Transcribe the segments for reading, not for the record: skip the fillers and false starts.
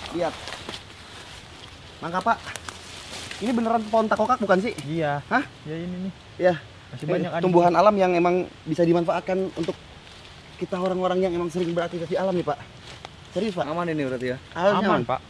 Lihat. Mangga Pak. Ini beneran pohon takokak bukan sih? Iya. Hah? Ya ini nih. Ya. Masih banyak tumbuhan alam yang emang bisa dimanfaatkan untuk kita orang-orang yang emang sering beraktivitas di alam nih Pak. Serius Pak? Aman ini berarti ya? Aman, Pak.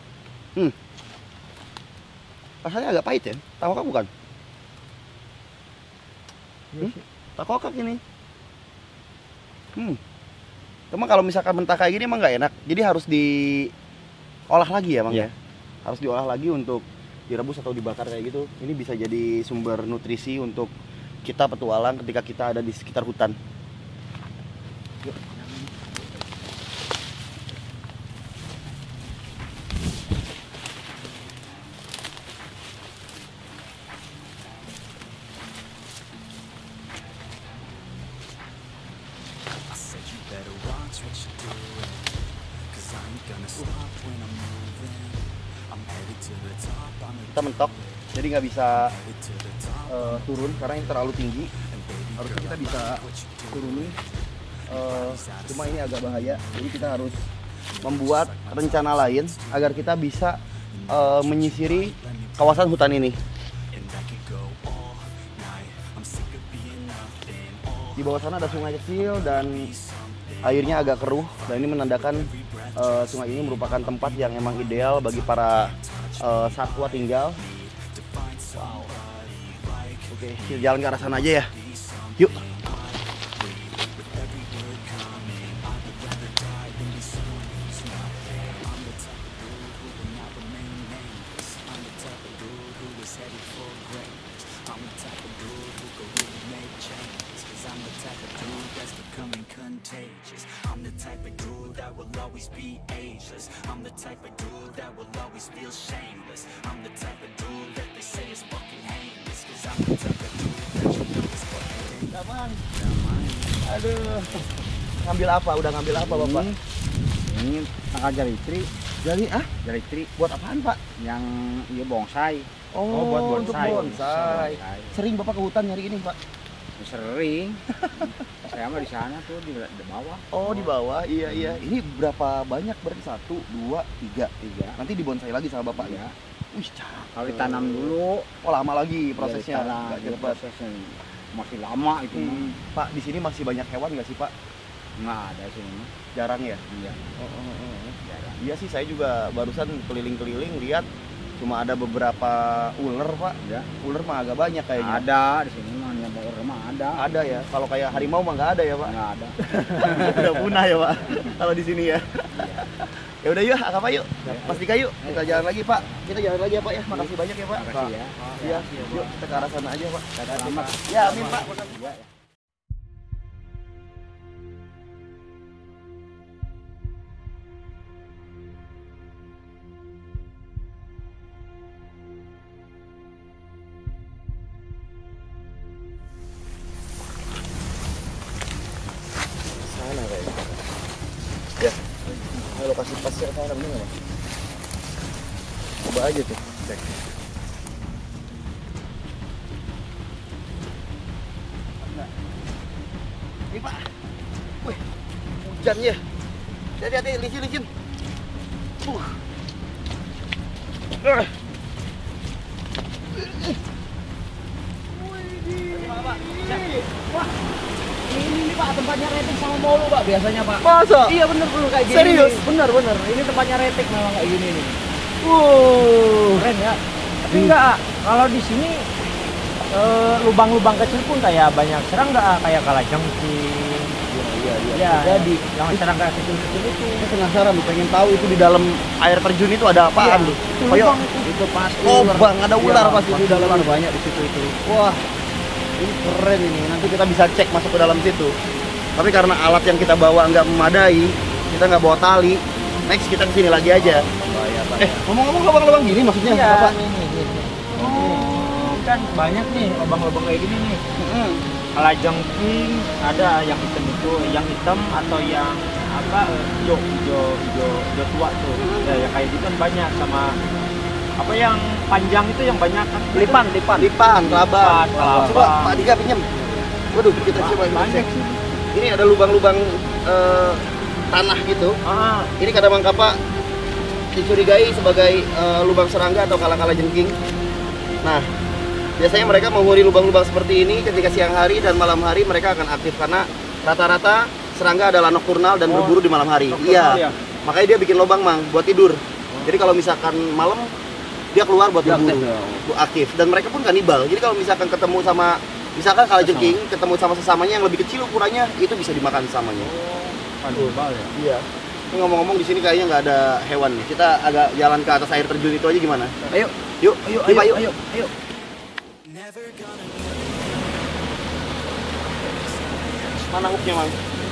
Rasanya agak pahit ya? Takokak bukan? Iya sih. Takokak ini. Cuma kalau misalkan mentah kayak gini emang nggak enak. Jadi harus diolah lagi ya Bang Iya. ya? Harus diolah lagi untuk direbus atau dibakar kayak gitu. Ini bisa jadi sumber nutrisi untuk kita petualang ketika kita ada di sekitar hutan. Yuk. Kita mentok, jadi nggak bisa turun karena ini terlalu tinggi. Harusnya kita bisa turuni, cuma ini agak bahaya. Jadi kita harus membuat rencana lain agar kita bisa menyisiri kawasan hutan ini. Di bawah sana ada sungai kecil dan airnya agak keruh, dan ini menandakan sungai ini merupakan tempat yang emang ideal bagi para satwa tinggal. Wow. Oke, kita jalan ke arah sana aja ya. Yuk. I'm the type of dude that will always be ageless. I'm the type of dude that will always feel shameless. I'm the type of dude that they say is fucking heinous. Cause I'm the type of dude that you know is fucking dangerous. Aman. Aduh. Ngambil apa? Udah ngambil apa Bapak? Ini tangkal jari tri. Jari tri. Buat apaan Pak? Yang iya bonsai. Oh, buat untuk bonsai. bonsai. Sering Bapak ke hutan nyari ini Pak? Sering. Saya mah di sana tuh di bawah. Oh, di bawah. Iya, iya. Ini berapa banyak berarti? 1, 2, 3. Nanti dibonsai lagi sama Bapak ya? Wih, cakep. Kalau ditanam dulu, Oh, lama lagi prosesnya. prosesnya. Nggak cepet. Prosesnya masih lama itu. Pak, di sini masih banyak hewan nggak sih Pak? Nggak ada sini mah. Jarang ya? Iya. Jarang. Iya sih, saya juga barusan keliling-keliling lihat cuma ada beberapa ular Pak. Ya. Ular mah agak banyak kayaknya. Ada di sini mah yang ular mah ada. Ada ya. Kalau kayak harimau mah nggak ada ya Pak. Nggak ada. Udah punah ya Pak. Kalau di sini ya. Ya udah yuk, apa yuk? Pasti kayu. Kita jalan lagi Pak. Kita jalan lagi ya Pak ya. Makasih banyak ya Pak. Makasih ya. Iya. Yuk kita ke arah sana aja Pak. Selamat. Ya, amin Pak. Ya. Sana kayaknya. Ya. Lokasi pasnya sana bener nggak Pak? Coba aja tuh. Cek. Ini Pak. Wih, hujan ya. Hati-hati, licin-licin. Wah, ini nih Pak tempatnya retik sama mall Pak biasanya Pak. Masa? Iya bener kayak gini. Serius? Nih. Bener. Ini tempatnya retik memang kayak gini nih. Keren ya. Tapi enggak, kalau di sini lubang-lubang kecil pun kayak banyak serangga, kayak kalajengking. Iya. Ya, Jadi, yang serangga kecil-kecil itu. saya penasaran nih, pengen tahu itu di dalam air terjun itu ada apaan tuh? Itu Kayak lubang itu pasti. lubang, ada ular Iya, pasti di dalam. ular banyak di situ itu. Wah, ini keren ini. Nanti kita bisa cek masuk ke dalam situ. Tapi karena alat yang kita bawa nggak memadai, kita nggak bawa tali. Next kita kesini lagi aja. Ngomong-ngomong lubang-lubang gini maksudnya Iya, apa? ini. Ini kan banyak nih lubang-lubang kayak gini nih. Kalajengking ada yang hitam itu, yang hitam atau yang apa hijau tua tuh. Ya, yang kayak gitu kan banyak sama apa yang panjang itu yang banyak kan lipan. Kelabang. Kelabang. Coba Pak Dika pinjam. Waduh, kita coba banyak cek. sih. Ini ada lubang-lubang tanah gitu. Ini kadang mangkapa dicurigai sebagai lubang serangga atau kala-kala jengking. Nah, biasanya mereka menghuni lubang-lubang seperti ini ketika siang hari dan malam hari mereka akan aktif karena rata-rata serangga adalah nokturnal dan berburu di malam hari. Iya. Ya? Makanya dia bikin lubang, Mang, buat tidur. Jadi kalau misalkan malam dia keluar buat berburu, aktif. Dan mereka pun kanibal. Jadi kalau misalkan ketemu sama kala jengking, ketemu sama sesamanya yang lebih kecil ukurannya, itu bisa dimakan sesamanya. Kanibal ya? Iya. Ini ngomong-ngomong di sini kayaknya nggak ada hewan nih. Kita agak jalan ke atas air terjun itu aja gimana? Ayo, Yuk, ayo, Pak, ayo, yuk. ayo, ayo. Mana hooknya, Mang?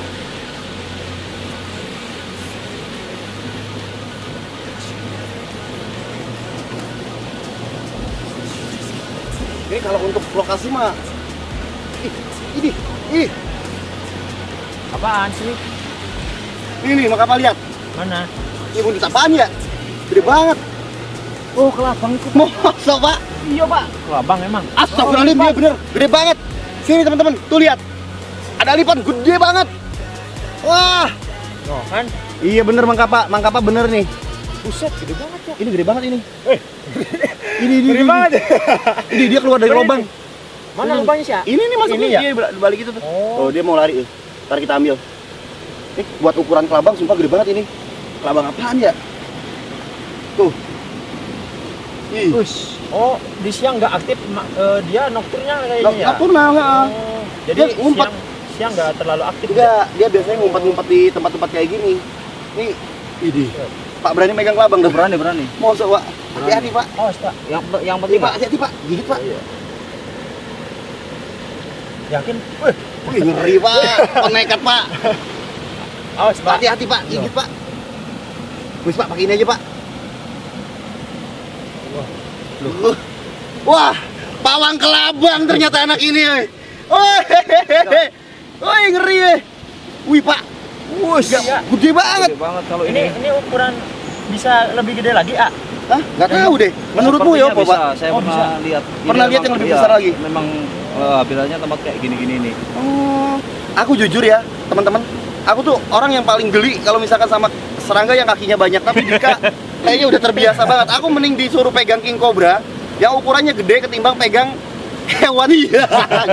Ini kalau untuk lokasi mah, ih, Apaan sih? ini maka apa lihat? Mana? Ini buntut apaan ya? Gede banget. Oh, kelabang itu. Masa, Pak? Iya, Pak. Kelabang emang. Astagfirullahaladzim, dia bener, gede banget. Sini teman-teman, tuh lihat. Ada lipan gede banget. Wah, Oh, kan? iya bener Mang Kapa bener nih. Buset, gede banget ya. Ini gede banget ini. Ini Gede banget ya. Ini dia keluar dari Bener lubang. Mana lubangnya sih? Ya? Ini nih masuk Ini ini ya? dia balik itu tuh. Oh. Oh, dia mau lari. Ntar kita ambil. Buat ukuran kelabang sumpah gede banget ini. Kelabang apaan ya? Tuh. Ih. Ush. Oh, di siang nggak aktif, dia nokturnnya kayaknya ya? Nocturnal, ha. Oh, jadi Dia ngumpet. siang nggak terlalu aktif. Enggak, dia biasanya ngumpet-ngumpet di tempat-tempat kayak gini. Nih, ini. Pak berani megang kelabang dah. Berani. Mau Pak. Hati-hati, Pak. Oh, Pak. Yang Nih, penting Pak, hati-hati, Pak. Gigit, Pak. Yakin? Wih, ngeri, Pak. Nekat, Pak. Awas, Pak. Hati-hati, Pak. Gigit, Pak. Wis, Pak, pakai ini aja, Pak. Wah, pawang kelabang ternyata anak ini. Woi, ngeri ya. Wih, Pak. Wush, Iya. gede banget. gede banget kalau Ini ukuran bisa lebih gede lagi, A? Hah? Nggak tahu deh. Menurutmu ya, Sepertinya Pak? bisa. Saya Oh, pernah bisa. lihat. Pernah Ini lihat yang memang- lebih iya, besar lagi? Memang habitatnya tempat kayak gini-gini nih. Oh, aku jujur ya, teman-teman. Aku tuh orang yang paling geli kalau misalkan sama serangga yang kakinya banyak. Tapi Dika kayaknya udah terbiasa banget. Aku mending disuruh pegang king cobra yang ukurannya gede ketimbang pegang hewan iya.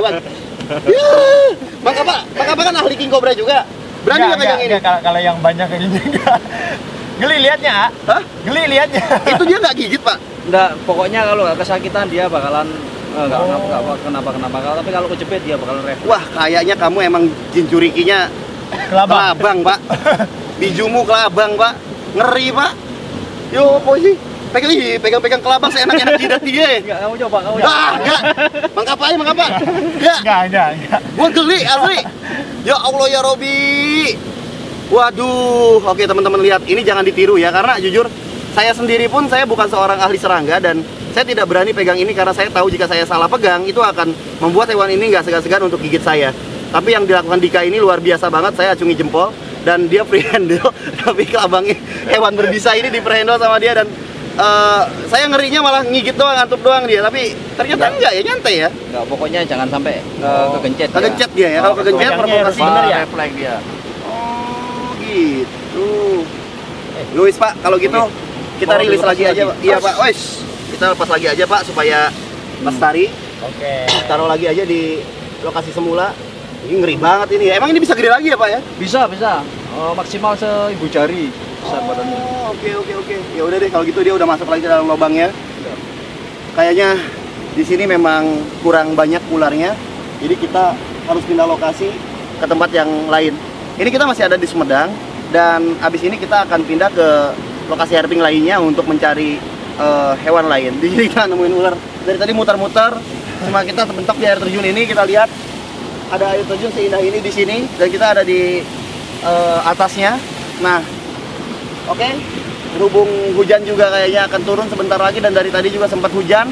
Bang Apa kan ahli king cobra juga. Berani nggak pegang ini? Kalau yang banyak kayak gini enggak. Geli liatnya, A? Hah? Geli liatnya. Itu dia nggak gigit, Pak? Enggak, pokoknya kalau nggak kesakitan dia bakalan nggak Oh. kenapa. Tapi kalau kejepit dia bakalan refleks. Wah, kayaknya kamu emang jin curikinya Kelabang. kelabang, Pak. Bijumu kelabang, Pak. Ngeri, Pak. Yo, apa sih? Pegang-pegang kelabang seenak-enak jidat dia. Enggak, kamu coba. Enggak. Mang Kapa aja, Mang Kapa. Enggak. Enggak. Gua geli asli. Ya Allah ya Robi. Waduh, oke teman-teman lihat, ini jangan ditiru ya karena jujur saya sendiri pun saya bukan seorang ahli serangga dan saya tidak berani pegang ini karena saya tahu jika saya salah pegang itu akan membuat hewan ini nggak segan-segan untuk gigit saya. Tapi yang dilakukan Dika ini luar biasa banget, saya acungi jempol dan dia free handle tapi kelabangnya hewan berbisa ini di free handle sama dia dan saya ngerinya malah ngigit doang, ngantuk doang dia, tapi ternyata enggak ya, nyantai ya. Enggak, pokoknya jangan sampai kegencet. Kegencet dia ya, kalau kegencet provokasi bener ya? Refleks dia. Oh gitu. Luis Pak, kalau gitu kita Oh, rilis dilepas lagi aja lagi. Pak. Iya Pak, wes kita lepas lagi aja Pak supaya lestari. Oke. Taruh lagi aja di lokasi semula. Ini ngeri banget ini. Emang ini bisa gede lagi ya Pak ya? Bisa. Maksimal seibu jari besar badannya. Oh, oke. Ya udah deh kalau gitu dia udah masuk lagi ke dalam lubangnya. Kayaknya di sini memang kurang banyak ularnya. Jadi kita harus pindah lokasi ke tempat yang lain. Ini kita masih ada di Sumedang dan abis ini kita akan pindah ke lokasi herping lainnya untuk mencari hewan lain. Di sini kita nemuin ular. Dari tadi muter-muter, cuma kita sebentar di air terjun ini kita lihat ada air terjun seindah ini di sini dan kita ada di atasnya. Nah, oke. Berhubung hujan juga kayaknya akan turun sebentar lagi dan dari tadi juga sempat hujan.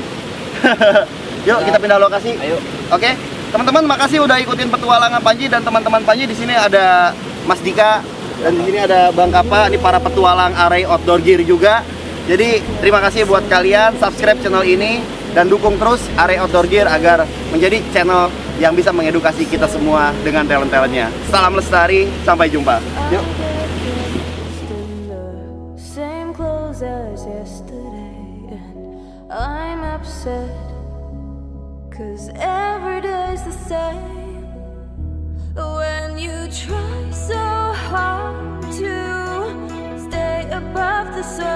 Yuk kita pindah lokasi. Ayo. Oke, teman-teman makasih udah ikutin petualangan Panji dan teman-teman Panji. Di sini ada Mas Dika dan di sini ada Bang Kapa. Ini para petualang Array Outdoor Gear juga. Jadi terima kasih buat kalian, subscribe channel ini dan dukung terus Array Outdoor Gear agar menjadi channel yang bisa mengedukasi kita semua dengan talent-talentnya. Salam lestari, sampai jumpa. Yuk. Same clothes said, 'cause every day's the same. When you try so hard to stay above the surface,